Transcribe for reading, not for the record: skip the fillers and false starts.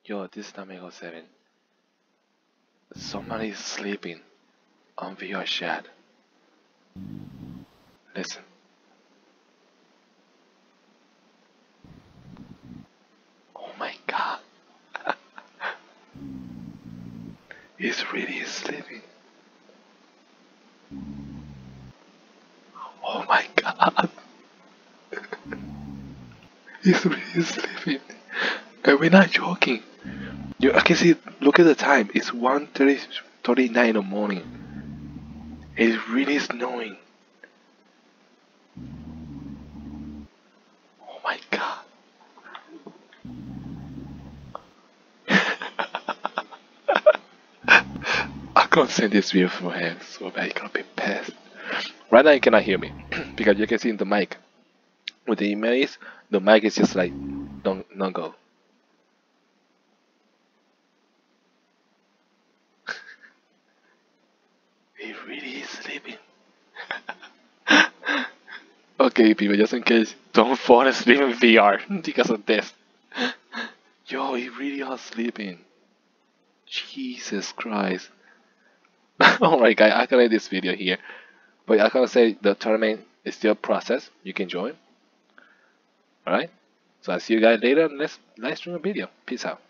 Yo, this is Namego 7. Somebody is sleeping on VR chat. Listen. Oh my god. He's really sleeping. Oh my god. He's really sleeping. And we're not joking. I can see, look at the time. It's 1:39 in the morning. It's really snowing. Oh my god. I can't send this video for him, so bad. He gonna be pissed. Right now, you cannot hear me because you can see in the mic. With the emails, the mic is just like don't go. He really is sleeping. Okay, people, just in case, don't fall asleep in VR because of this. Yo, he really is sleeping. Jesus Christ. Alright, guys, I can end this video here. But I gotta say, the tournament is still process. You can join. Alright? So I'll see you guys later in the next live stream video. Peace out.